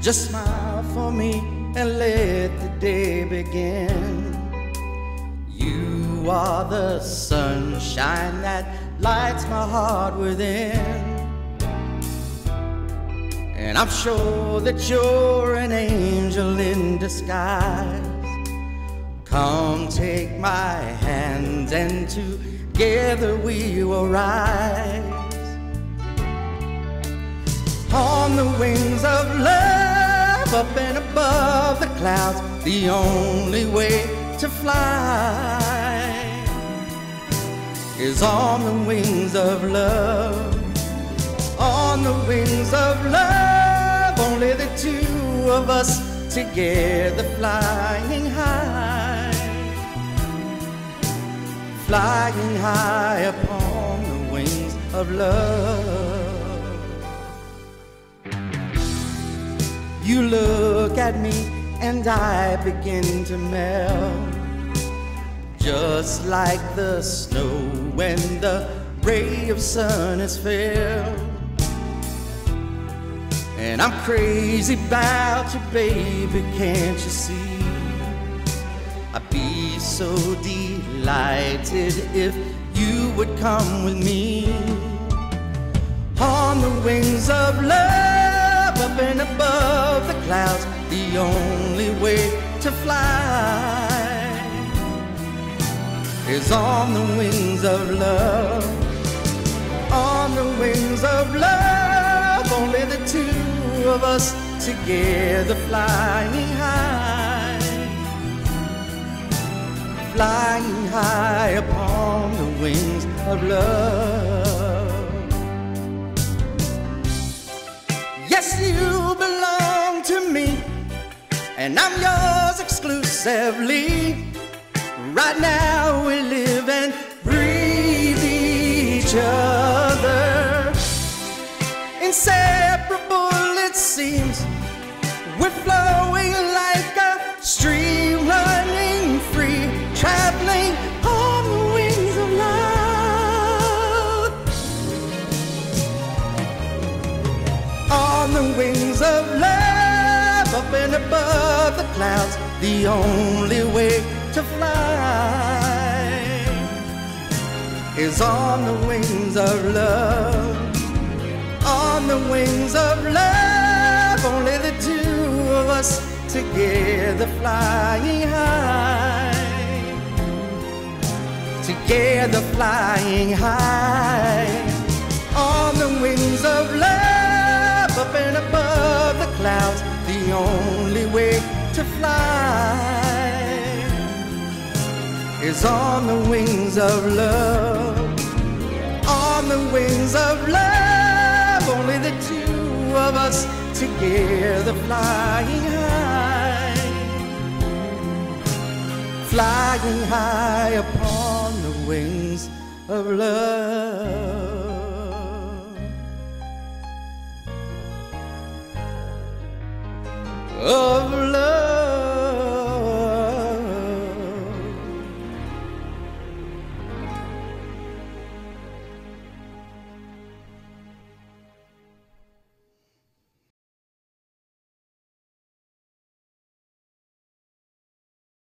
Just smile for me and let the day begin. You are the sunshine that lights my heart within. And I'm sure that you're an angel in disguise. Come take my hand and together we will rise. On the wings of love, up and above the clouds, the only way to fly is on the wings of love. On the wings of love, only the two of us together flying high. Flying high upon the wings of love. You look at me and I begin to melt, just like the snow when the ray of sun is felt. And I'm crazy about you, baby, can't you see? I'd be so delighted if you would come with me. On the wings of love, up and above the clouds, the only way to fly is on the wings of love. On the wings of love, only the two of us together flying high. Flying high upon the wings of love. Yes, you belong to me, and I'm yours exclusively. Right now we live and breathe each other. Inseparable it seems, we're flowing like a stream running free, traveling on the wings of love. On the wings of love, up and above the clouds, the only way to fly is on the wings of love. On the wings of love, only the two of us together flying high. Together flying high. On the wings of love, up and above the clouds, the only way to fly is on the wings of love. On the wings of love, only the two of us together flying high. Flying high upon the wings of love. Of love.